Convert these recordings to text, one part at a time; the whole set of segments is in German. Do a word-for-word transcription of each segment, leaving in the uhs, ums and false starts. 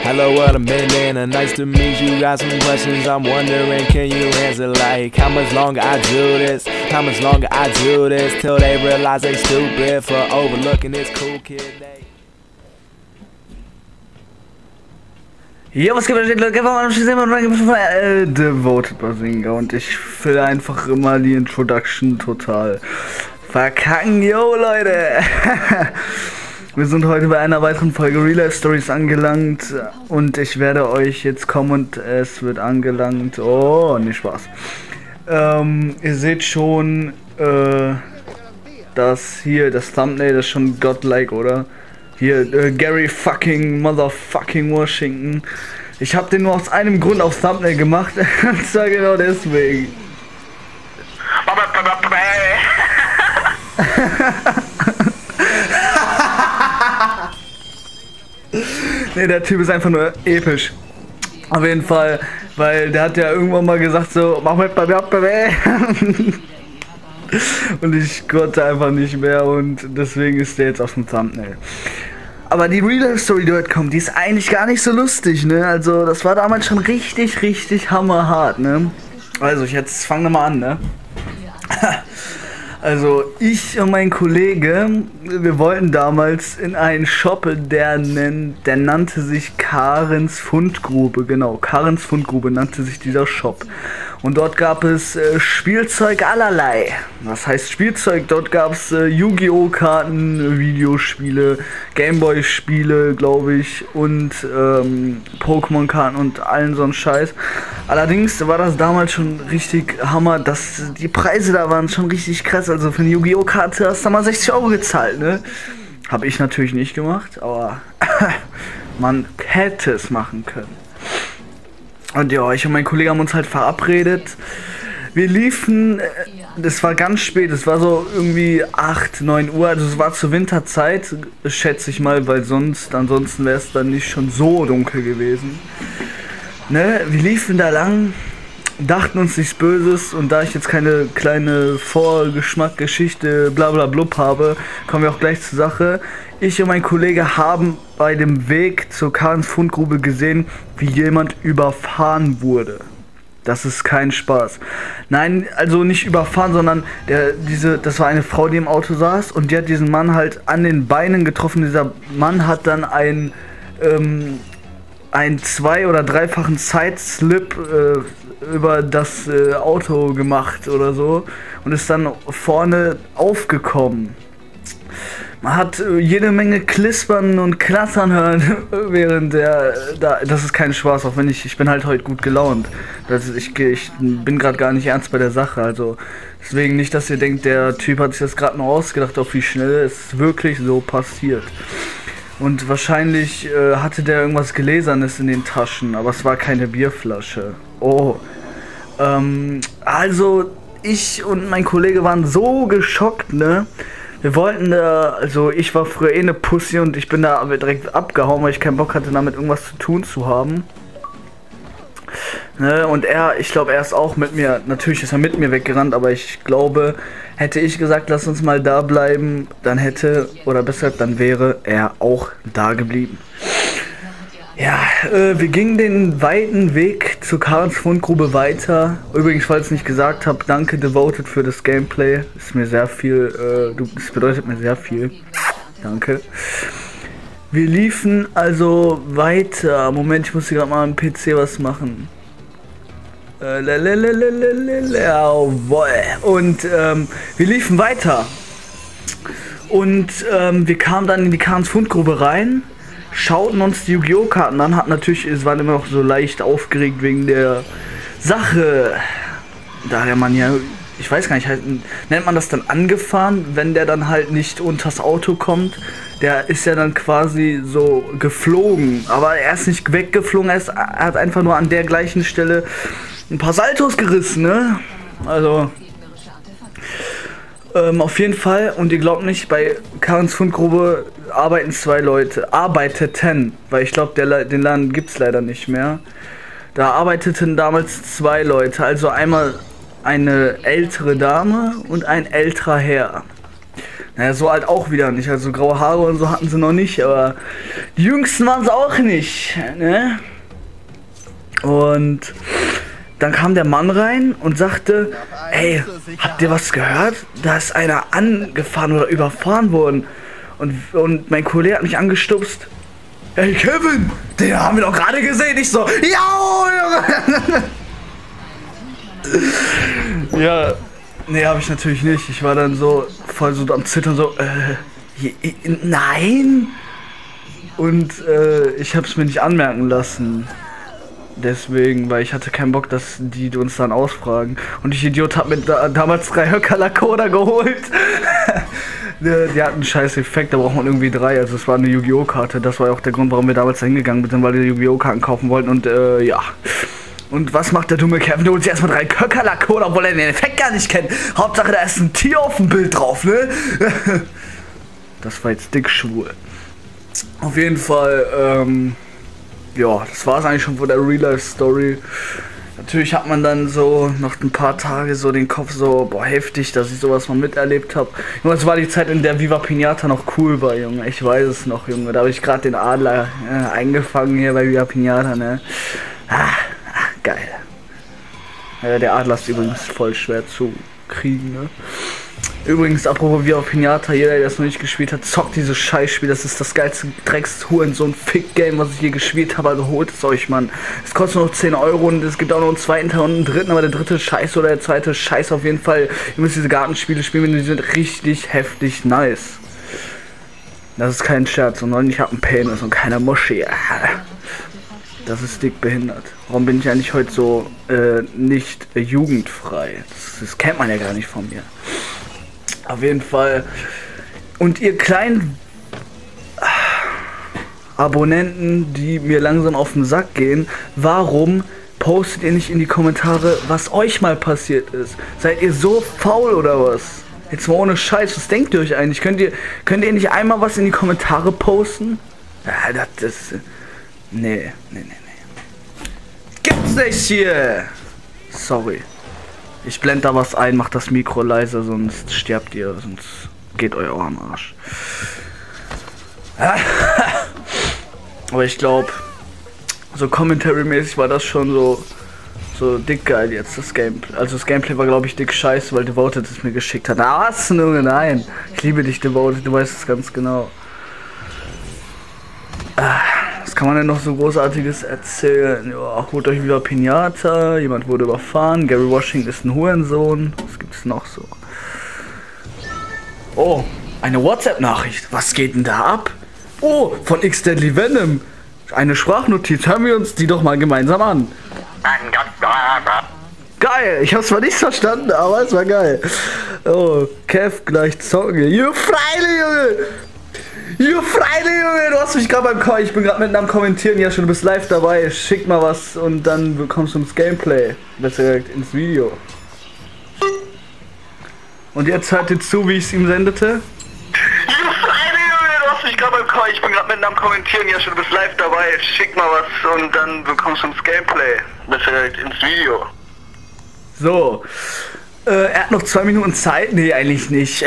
Hello, what a minute, and nice to meet you. Got some questions I'm wondering, can you answer? Like, how much longer I do this? How much longer I do this? Till they realize they stupid for overlooking this cool kid. They Ja, was gibt es, Leute? Äh, Devoted Bazinga und ich will einfach immer die Introduction total verkacken. Yo, Leute! Wir sind heute bei einer weiteren Folge Real Life Stories angelangt und ich werde euch jetzt kommen und es wird angelangt. Oh, nicht Spaß. Ähm, ihr seht schon, äh, dass hier das Thumbnail, das ist schon godlike, oder? Hier, äh, Gary fucking motherfucking Washington. Ich habe den nur aus einem Grund auf Thumbnail gemacht. Und zwar genau deswegen. Ne, der Typ ist einfach nur episch. Auf jeden Fall, weil der hat ja irgendwann mal gesagt so, mach mal und ich konnte einfach nicht mehr und deswegen ist der jetzt auf dem Thumbnail. Aber die Real Life Story, die heute kommt, die ist eigentlich gar nicht so lustig, ne? Also das war damals schon richtig, richtig hammerhart, ne? Also ich jetzt fangen wir mal an, ne? Also ich und mein Kollege, wir wollten damals in einen Shop, der, nennt, der nannte sich Karens Fundgrube, genau, Karens Fundgrube nannte sich dieser Shop. Und dort gab es äh, Spielzeug allerlei. Was heißt Spielzeug? Dort gab es äh, Yu-Gi-Oh! Karten, Videospiele, Gameboy-Spiele, glaube ich, und ähm, Pokémon-Karten und allen so einen Scheiß. Allerdings war das damals schon richtig Hammer, dass die Preise da waren schon richtig krass. Also für eine Yu-Gi-Oh! Karte hast du mal sechzig Euro gezahlt, ne? Habe ich natürlich nicht gemacht, aber man hätte es machen können. Und ja, ich und mein Kollege haben uns halt verabredet. Wir liefen, das war ganz spät, es war so irgendwie acht, neun Uhr, also es war zur Winterzeit, schätze ich mal, weil sonst, ansonsten wäre es dann nicht schon so dunkel gewesen. Ne, wir liefen da lang, dachten uns nichts Böses und da ich jetzt keine kleine Vorgeschmackgeschichte bla bla blub habe, kommen wir auch gleich zur Sache. Ich und mein Kollege haben bei dem Weg zur Karens Fundgrube gesehen, wie jemand überfahren wurde. Das ist kein Spaß. Nein, also nicht überfahren, sondern der, diese, das war eine Frau, die im Auto saß und die hat diesen Mann halt an den Beinen getroffen. Dieser Mann hat dann ein, ähm, einen zwei- oder dreifachen Sideslip äh, über das äh, Auto gemacht oder so und ist dann vorne aufgekommen. Man hat äh, jede Menge Klispern und Knattern hören, während der, da, das ist kein Spaß, auch wenn ich, ich bin halt heute gut gelaunt. Das ist, ich, ich bin gerade gar nicht ernst bei der Sache, also deswegen nicht, dass ihr denkt, der Typ hat sich das gerade nur ausgedacht, auf wie schnell es wirklich so passiert. Und wahrscheinlich äh, hatte der irgendwas Gläsernes in den Taschen, aber es war keine Bierflasche. Oh, ähm, also ich und mein Kollege waren so geschockt, ne? Wir wollten da, also ich war früher eh eine Pussy und ich bin da aber direkt abgehauen, weil ich keinen Bock hatte, damit irgendwas zu tun zu haben. Ne? Und er, ich glaube, er ist auch mit mir, natürlich ist er mit mir weggerannt, aber ich glaube, hätte ich gesagt, lass uns mal da bleiben, dann hätte, oder besser, dann wäre er auch da geblieben. Ja, äh, wir gingen den weiten Weg zur Karens Fundgrube weiter. Übrigens, falls ich nicht gesagt habe, danke Devoted für das Gameplay. Ist mir sehr viel, äh, das bedeutet mir sehr viel. Danke. Wir liefen also weiter. Moment, ich muss hier gerade mal am P C was machen. Äh, Und ähm, wir liefen weiter. Und ähm, wir kamen dann in die Karens Fundgrube rein. Schauten uns die Yu-Gi-Oh! Karten an, hat natürlich, es waren immer noch so leicht aufgeregt wegen der Sache. Da der Mann ja, ich weiß gar nicht, halt, nennt man das dann angefahren, wenn der dann halt nicht unters Auto kommt. Der ist ja dann quasi so geflogen, aber er ist nicht weggeflogen, er, ist, er hat einfach nur an der gleichen Stelle ein paar Saltos gerissen, ne? Also Ähm, auf jeden Fall, und ihr glaubt nicht, bei Karens Fundgrube arbeiten zwei Leute, arbeiteten, weil ich glaube, den Laden gibt es leider nicht mehr. Da arbeiteten damals zwei Leute, also einmal eine ältere Dame und ein älterer Herr. Naja, so alt auch wieder nicht. Also graue Haare und so hatten sie noch nicht, aber die Jüngsten waren es auch nicht. Ne? Und dann kam der Mann rein und sagte, ey, habt ihr was gehört? Da ist einer angefahren oder überfahren worden. Und, und mein Kollege hat mich angestupst. Ey Kevin, den haben wir doch gerade gesehen. Ich so, ja, Junge. Ja, nee, habe ich natürlich nicht. Ich war dann so voll so am Zittern, so, äh, je, nein. Und äh, ich habe es mir nicht anmerken lassen. Deswegen, weil ich hatte keinen Bock, dass die uns dann ausfragen. Und ich Idiot hab mir da, damals drei Höcker Lakoda geholt. die, die hatten einen scheiß Effekt, da braucht man irgendwie drei. Also es war eine Yu-Gi-Oh! Karte. Das war ja auch der Grund, warum wir damals da hingegangen sind, weil wir Yu-Gi-Oh! Karten kaufen wollten. Und äh, ja. Und was macht der dumme Kevin? Der holt sich erstmal drei Höcker Lakoda, obwohl er den Effekt gar nicht kennt. Hauptsache, da ist ein Tier auf dem Bild drauf, ne? Das war jetzt dick schwul. Auf jeden Fall, ähm... ja, das war es eigentlich schon von der Real-Life-Story. Natürlich hat man dann so noch ein paar Tage so den Kopf so, boah, heftig, dass ich sowas mal miterlebt habe. Junge, das war die Zeit, in der Viva Pinata noch cool war, Junge. Ich weiß es noch, Junge. Da habe ich gerade den Adler äh, eingefangen hier bei Viva Pinata, ne? Ah, ah geil. Ja, der Adler ist übrigens voll schwer zu kriegen, ne? Übrigens, apropos Viva Pinata, jeder, der das noch nicht gespielt hat, zockt dieses Scheißspiel. Das ist das geilste Drecks-Huren, so ein Fick-Game, was ich je gespielt habe. Also holt es euch, Mann. Es kostet nur noch zehn Euro und es gibt auch noch einen zweiten Teil und einen dritten, aber der dritte ist scheiße oder der zweite ist scheiße auf jeden Fall. Ihr müsst diese Gartenspiele spielen, die sind richtig heftig nice. Das ist kein Scherz und ich habe einen Penis und keine Moschee. Das ist dick behindert. Warum bin ich eigentlich heute so äh, nicht äh, jugendfrei? Das, das kennt man ja gar nicht von mir. Auf jeden Fall. Und ihr kleinen Abonnenten, die mir langsam auf den Sack gehen, warum postet ihr nicht in die Kommentare, was euch mal passiert ist? Seid ihr so faul oder was? Jetzt mal ohne Scheiß, was denkt ihr euch eigentlich? Könnt ihr, könnt ihr nicht einmal was in die Kommentare posten? Ja, das ist... Nee, nee, nee, nee. Gibt's nicht hier! Sorry. Ich blende da was ein, macht das Mikro leiser, sonst sterbt ihr, sonst geht euer Ohr am Arsch. Aber ich glaube, so Commentary-mäßig war das schon so, so dick geil jetzt, das Gameplay. Also das Gameplay war, glaube ich, dick scheiße, weil Devoted es mir geschickt hat. Ah, was? Junge, nein. Ich liebe dich, Devoted, du weißt es ganz genau. Was kann man denn noch so Großartiges erzählen? Ja, holt euch wieder Pinata, jemand wurde überfahren, Gary Washington ist ein Hurensohn. Was gibt's noch so? Oh, eine WhatsApp-Nachricht. Was geht denn da ab? Oh, von X Deadly Venom. Eine Sprachnotiz. Hören wir uns die doch mal gemeinsam an. Geil, ich hab's zwar nicht verstanden, aber es war geil. Oh, Kev gleich zocken. You Freile, Junge! You Freile, Junge! Du hast mich gerade beim Ko- Ich bin gerade mitten am Kommentieren. Ja, schon, du bist live dabei. Schick mal was und dann bekommst du ins Gameplay. Besser gesagt ins Video. Und jetzt hört ihr zu, wie ich es ihm sendete. You Freile, Junge! Du hast mich gerade beim Ko- Ich bin gerade mitten am Kommentieren. Ja, schon, du bist live dabei. Schick mal was und dann bekommst du ins Gameplay. Besser gesagt ins Video. So. Äh, er hat noch zwei Minuten Zeit? Nee, eigentlich nicht.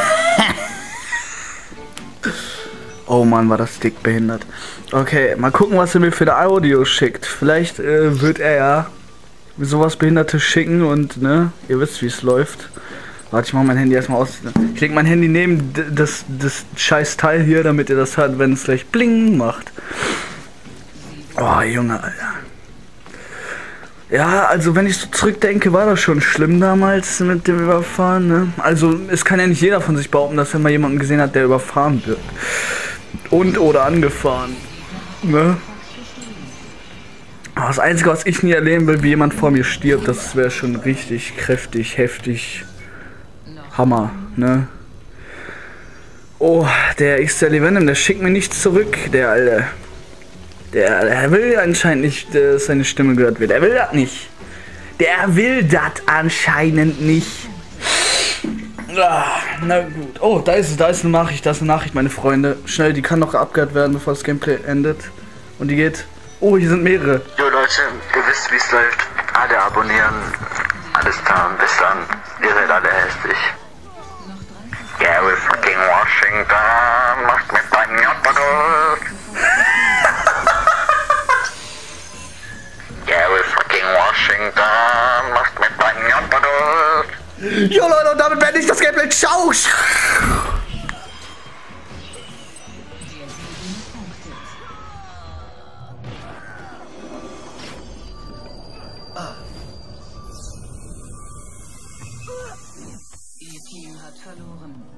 Oh Mann, war das dick behindert. Okay, mal gucken, was er mir für eine Audio schickt. Vielleicht äh, wird er ja sowas Behindertes schicken und, ne, ihr wisst, wie es läuft. Warte, ich mach mein Handy erstmal aus. Ich leg mein Handy neben das, das scheiß Teil hier, damit ihr das hört, wenn es gleich bling macht. Oh, Junge, Alter. Ja, also wenn ich so zurückdenke, war das schon schlimm damals mit dem Überfahren, ne? Also es kann ja nicht jeder von sich behaupten, dass er mal jemanden gesehen hat, der überfahren wird. Und oder angefahren, ne? Aber das Einzige, was ich nie erleben will, wie jemand vor mir stirbt, das wäre schon richtig kräftig, heftig. Hammer, ne? Oh, der X Deadly Venom, der schickt mir nichts zurück, der Alter. Der, der will anscheinend nicht, dass seine Stimme gehört wird. Er will das nicht. Der will das anscheinend nicht. Ah, na gut. Oh, da ist es, da ist eine Nachricht, da ist eine Nachricht, meine Freunde. Schnell, die kann noch abgehört werden, bevor das Gameplay endet. Und die geht. Oh, hier sind mehrere. Jo Leute, ihr wisst, wie es läuft. Alle abonnieren. Alles klar, bis dann. Ihr seid alle hässlich. Gary fucking Washington macht mit deinem J-Produkt. Gary fucking Washington macht mit deinem J-Produkt. Jo Leute, und damit beende ich das Gameplay. Ciao! Ihr Team hat verloren.